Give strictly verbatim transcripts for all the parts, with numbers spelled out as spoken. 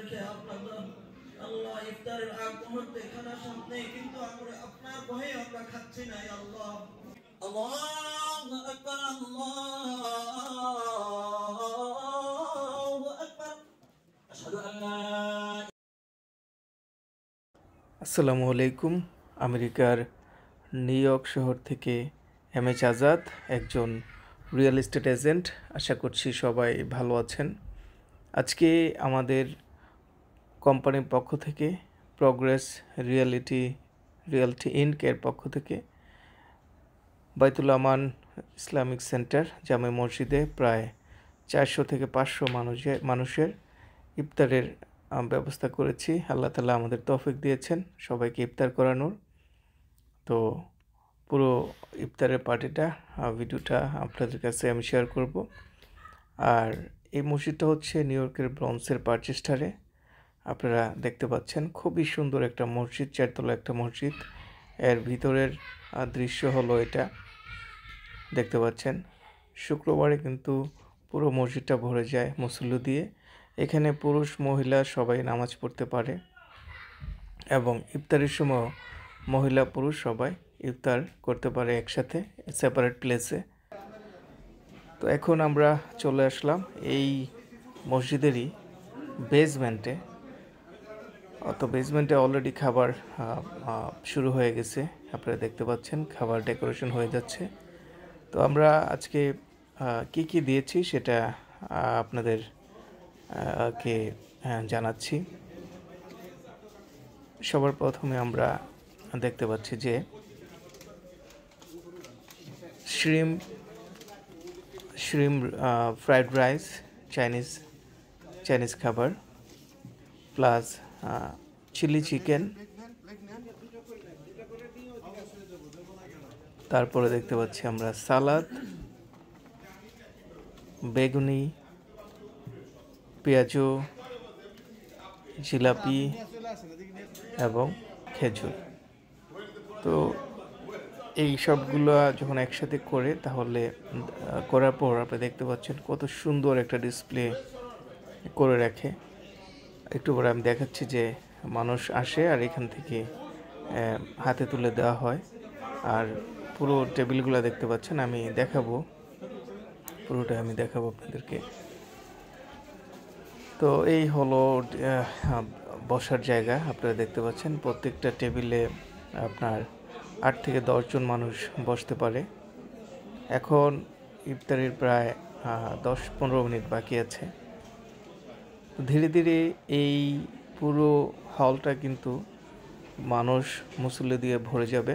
রেখে আপনার আল্লাহ ইফতারের আগ মুহূর্তে খানার সামনে কিন্তু আমরা আপনার ভয়ে আমরা খাচ্ছি না আল্লাহ। আল্লাহু আকবার, আল্লাহু আকবার, আশহাদু আল্লা। আসসালামু আলাইকুম। আমেরিকার নিউ ইয়র্ক শহর থেকে এম এইচ আজাদ, একজন রিয়েল এস্টেট এজেন্ট। আশা করছি সবাই ভালো আছেন। আজকে আমাদের কোম্পানির পক্ষ থেকে, প্রগ্রেস রিয়েলিটি রিয়েলটি ইনকের পক্ষ থেকে বাইতুল আমান ইসলামিক সেন্টার জামে মসজিদে প্রায় চারশো থেকে পাঁচশো মানুষের মানুষের ইফতারের ব্যবস্থা করেছি। আল্লাহ তাআলা আমাদের তৌফিক দিয়েছেন সবাইকে ইফতার করানোর। তো পুরো ইফতারের পার্টিটা ভিডিওটা আপনাদের কাছে আমি শেয়ার করব। আর এই মসজিদটা হচ্ছে নিউ ইয়র্কের ব্রনসের পারচেস্টারে। আপনারা দেখতে পাচ্ছেন খুবই সুন্দর একটা মসজিদ, চারতলা একটা মসজিদ। এর ভিতরের দৃশ্য হলো এটা, দেখতে পাচ্ছেন। শুক্রবারে কিন্তু পুরো মসজিদটা ভরে যায় মুসল্লি দিয়ে। এখানে পুরুষ মহিলা সবাই নামাজ পড়তে পারে এবং ইফতারের সময় মহিলা পুরুষ সবাই ইফতার করতে পারে একসাথে সেপারেট প্লেসে। তো এখন আমরা চলে আসলাম এই মসজিদেরই বেসমেন্টে। অত বেসমেন্টে অলরেডি খাবার শুরু হয়ে গেছে, আপনারা দেখতে পাচ্ছেন খাবার ডেকোরেশন হয়ে যাচ্ছে। তো আমরা আজকে কি কি দিয়েছি সেটা আপনাদের কে জানাচ্ছি। সবার প্রথমে আমরা দেখতে পাচ্ছি যে shrimp shrimp fried rice, Chinese Chinese খাবার, প্লাস চিলি চিকেন। তারপরে দেখতে পাচ্ছি আমরা সালাদ, বেগুনি, পেঁয়াজু, জিলাপি এবং খেজুর। তো এই সবগুলো যখন একসাথে করে তাহলে করার পর আপনি দেখতে পাচ্ছেন কত সুন্দর একটা ডিসপ্লে করে রাখে। একটু পরে আমি দেখাচ্ছি যে মানুষ আসে আর এখান থেকে হাতে তুলে দেওয়া হয়। আর পুরো টেবিলগুলো দেখতে পাচ্ছেন, আমি দেখাবো, পুরোটা আমি দেখাবো আপনাদেরকে। তো এই হলো বসার জায়গা। আপনারা দেখতে পাচ্ছেন প্রত্যেকটা টেবিলে আপনার আট থেকে দশজন মানুষ বসতে পারে। এখন ইফতারের প্রায় দশ পনেরো মিনিট বাকি আছে। ধীরে ধীরে এই পুরো হলটা কিন্তু মানুষ মুসল্লি দিয়ে ভরে যাবে।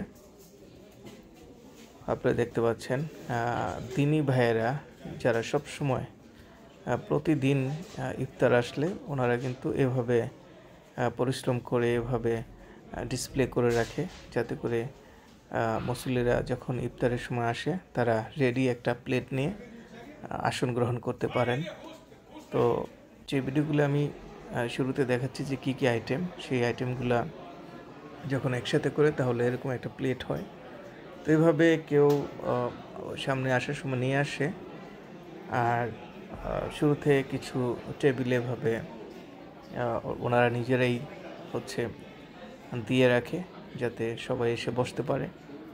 আপনারা দেখতে পাচ্ছেন দিনী ভাইয়েরা যারা সব সময় প্রতিদিন ইফতার আসলে ওনারা কিন্তু এভাবে পরিশ্রম করে এভাবে ডিসপ্লে করে রাখে, যাতে করে মুসল্লিরা যখন ইফতারের সময় আসে তারা রেডি একটা প্লেট নিয়ে আসন গ্রহণ করতে পারেন। তো যে ভিডিওগুলো আমি শুরুতে দেখাচ্ছি যে কী কী আইটেম, সেই আইটেমগুলো যখন একসাথে করে তাহলে এরকম একটা প্লেট হয়। তো এইভাবে কেউ সামনে আসার সময় নিয়ে আসে, আর শুরুতে কিছু টেবিলে ভাবে ওনারা নিজেরাই হচ্ছে দিয়ে রাখে যাতে সবাই এসে বসতে পারে।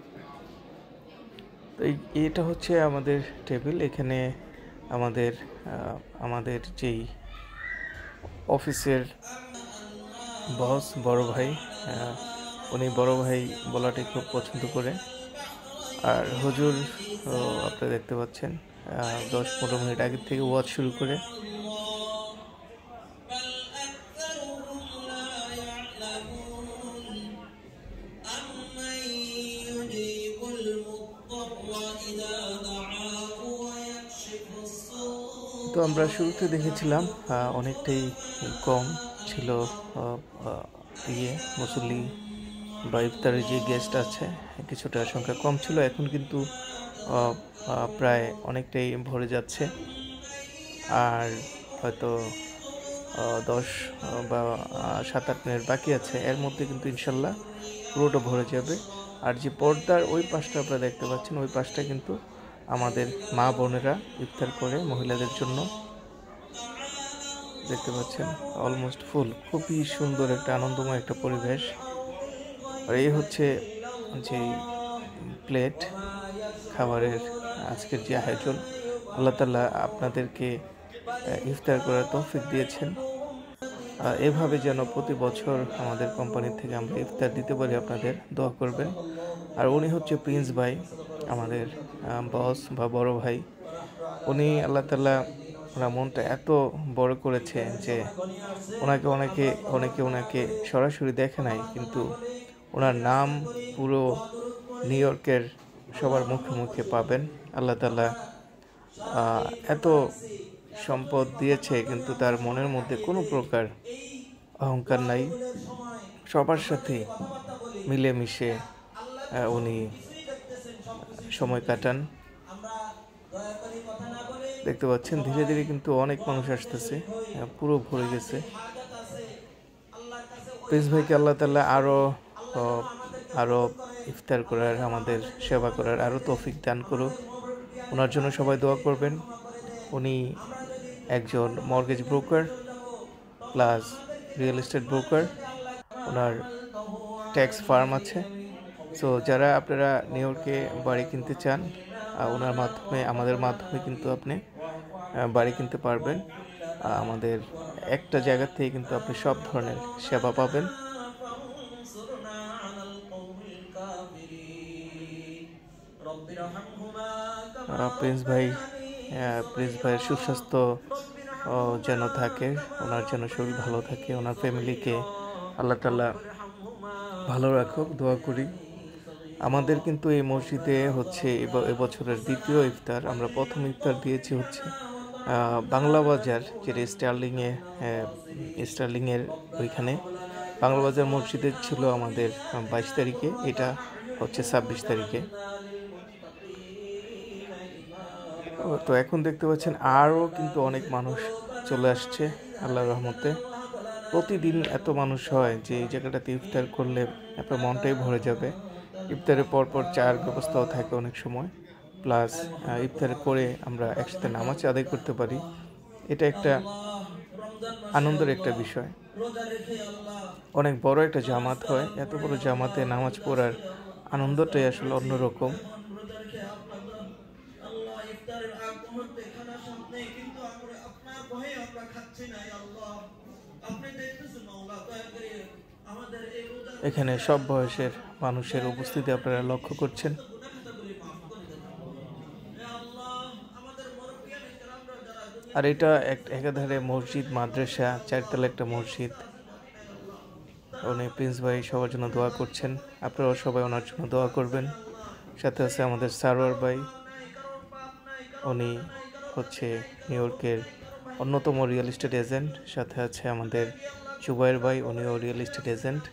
তো এটা হচ্ছে আমাদের টেবিল। এখানে আমাদের আমাদের যেই অফিসের বস, বড় ভাই, উনি বড় ভাই বলাটাই খুব পছন্দ করে। আর হুজুর আপনারা দেখতে পাচ্ছেন দশ পনেরো মিনিট আগে থেকে ওয়াজ শুরু করে। তো আমরা শুরুতে দেখেছিলাম অনেকটাই কম ছিল ইয়ে মুসল্লি বা ইফতারের যে গেস্ট আছে কিছুটা সংখ্যা কম ছিল। এখন কিন্তু প্রায় অনেকটাই ভরে যাচ্ছে। আর হয়তো দশ বা সাত আট মিনিট বাকি আছে, এর মধ্যে কিন্তু ইনশাল্লাহ পুরোটা ভরে যাবে। আর যে পর্দার ওই পাশটা আপনারা দেখতে পাচ্ছেন, ওই পাশটা কিন্তু আমাদের মা বোনেরা ইফতার করে মহিলাদের জন্য। দেখতে পাচ্ছেন অলমোস্ট ফুল, খুবই সুন্দর একটা আনন্দময় একটা পরিবেশ। আর এই হচ্ছে যে প্লেট খাবারের আজকের যে আয়োজন, আল্লাহ তাআলা আপনাদেরকে ইফতার করার তৌফিক দিয়েছেন। এভাবে যেন প্রতি বছর আমাদের কোম্পানি থেকে আমরা ইফতার দিতে পারি, আপনাদের দোয়া করবেন। আর উনি হচ্ছে প্রিন্স ভাই, আমাদের বস বা বড় ভাই। উনি আল্লাহ তাআলা ওনার মনটা এত বড় করেছে যে ওনাকে অনেকে অনেকে ওনাকে সরাসরি দেখে নাই, কিন্তু ওনার নাম পুরো নিউ ইয়র্কের সবার মুখে মুখে পাবেন। আল্লাহ তাআলা এত সম্পদ দিয়েছে, কিন্তু তার মনের মধ্যে কোনো প্রকার অহংকার নাই। সবার সাথে মিলেমিশে উনি সময় কাটান। দেখতে পাচ্ছেন ধীরে ধীরে কিন্তু অনেক মানুষ আসতেছে, পুরো ভরে গেছে। প্রিন্স ভাইকে আল্লাহ তাআলা আরো আরো ইফতার করার, আমাদের সেবা করার আরো তৌফিক দান করুক। ওনার জন্য সবাই দোয়া করবেন। উনি একজন mortgage broker plus real estate broker. ওনার ট্যাক্স ফার্ম আছে। সো যারা আপনারা নিউ ইয়র্কে বাড়ি কিনতে চান, ওনার মাধ্যমে আমাদের মাধ্যমে কিন্তু আপনি বাড়ি কিনতে পারবেন। আমাদের একটা জায়গা থেকে কিন্তু আপনি সব ধরনের সেবা পাবেন। প্রিন্স ভাই প্রিন্স ভাইয়ের সুস্বাস্থ্য যেন থাকে, ওনার যেন শরীর ভালো থাকে, ওনার ফ্যামিলিকে আল্লাহ তাআলা ভালো রাখুক, দোয়া করি। আমাদের কিন্তু এই মসজিদে হচ্ছে এবছরের দ্বিতীয় ইফতার। আমরা প্রথম ইফতার দিয়েছি হচ্ছে বাংলা বাজার, যেটা স্টার্লিংয়ে স্টার্লিংয়ের ওইখানে বাংলা বাজার মসজিদে ছিল আমাদের বাইশ তারিখে, এটা হচ্ছে ছাব্বিশ তারিখে। তো এখন দেখতে পাচ্ছেন আরও কিন্তু অনেক মানুষ চলে আসছে আল্লাহর রহমতে। প্রতিদিন এত মানুষ হয় যে এই জায়গাটাতে ইফতার করলে আপনার মনটাই ভরে যাবে। ইফতারের পরপর চার ব্যবস্থাও থাকে অনেক সময়, প্লাস ইফতার করে আমরা একসাথে নামাজ আদায় করতে পারি। এটা একটা আনন্দের একটা বিষয়। অনেক বড় একটা জামাত হয়, এত বড় জামাতে নামাজ পড়ার আনন্দটাই আসলে অন্যরকম। এখানে সব বয়সের মানুষের উপস্থিতি আপনারা লক্ষ্য করছেন। আর এটা এক একাধারে মসজিদ, মাদ্রাসা, চারতলা একটা মসজিদ। উনি প্রিন্স ভাই সবার জন্য দোয়া করছেন, আপনারাও সবাই ওনার জন্য দোয়া করবেন। সাথে আছে আমাদের সারোয়ার ভাই, উনি হচ্ছে নিউ ইয়র্কের অন্যতম রিয়েল এস্টেট এজেন্ট। সাথে আছে আমাদের জুবাইর ভাই, উনিও রিয়েল এস্টেট এজেন্ট।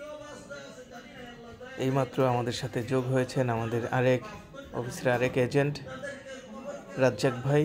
এইমাত্র আমাদের সাথে যোগ হয়েছেন আমাদের আরেক অফিসের আরেক এজেন্ট রাজ্জাক ভাই।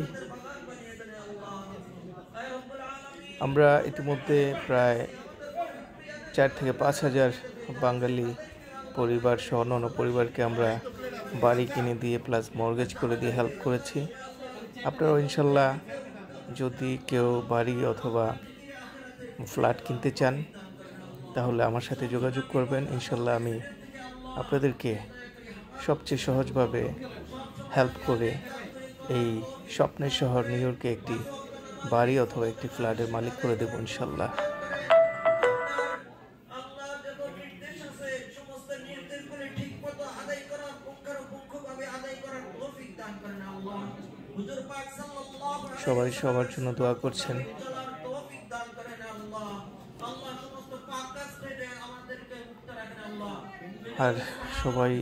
আমরা ইতিমধ্যে প্রায় চার থেকে পাঁচ হাজার বাঙালি পরিবার সহ অন্যান্য পরিবারকে আমরা বাড়ি কিনে দিয়ে প্লাস মর্গেজ করে দিয়ে হেল্প করেছি। আপনারাও ইনশাল্লাহ যদি কেউ বাড়ি অথবা ফ্ল্যাট কিনতে চান তাহলে আমার সাথে যোগাযোগ করবেন। ইনশাল্লাহ আমি আপনাদেরকে সবচেয়ে সহজভাবে হেল্প করে এই স্বপ্নের শহর নিউ ইয়র্কে একটি বাড়ি অথবা একটি ফ্ল্যাটের মালিক করে দেব ইনশাল্লাহ। সবাই সবার জন্য দোয়া করছেন। আর সবাই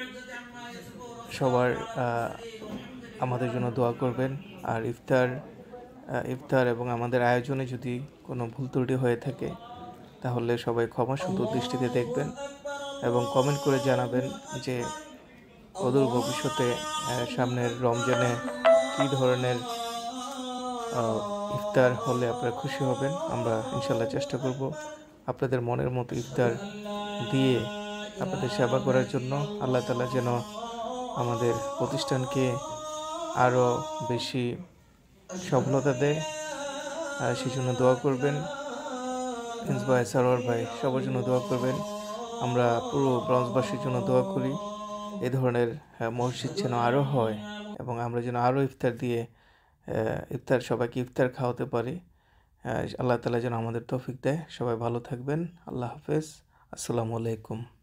সবার আমাদের জন্য দোয়া করবেন। আর ইফতার ইফতার এবং আমাদের আয়োজনে যদি কোনো ভুল ত্রুটি হয়ে থাকে তাহলে সবাই ক্ষমা সুন্দর দৃষ্টিতে দেখবেন এবং কমেন্ট করে জানাবেন যে অদূর ভবিষ্যতে সামনের রমজানে কী ধরনের ইফতার হলে আপনারা খুশি হবেন। আমরা ইনশাল্লাহ চেষ্টা করব আপনাদের মনের মতো ইফতার দিয়ে আপনাদের সেবা করার জন্য। আল্লাহ তাআলা যেন আমাদের প্রতিষ্ঠানকে আরও বেশি সফলতা দেয় সেই জন্য দোয়া করবেন। প্রিন্স ভাই, সারোয়ার ভাই, সবার জন্য দোয়া করবেন। আমরা পুরো ব্রঞ্জবাসীর জন্য দোয়া করি এই ধরনের মসজিদ যেন আরও হয় এবং আমরা যেন আরও ইফতার দিয়ে ইফতার সবাইকে ইফতার খাওয়াতে পারি। আল্লাহ তাআলা যেন আমাদের তৌফিক দেয়। সবাই ভালো থাকবেন। আল্লাহ হাফেজ। আসসালামু আলাইকুম।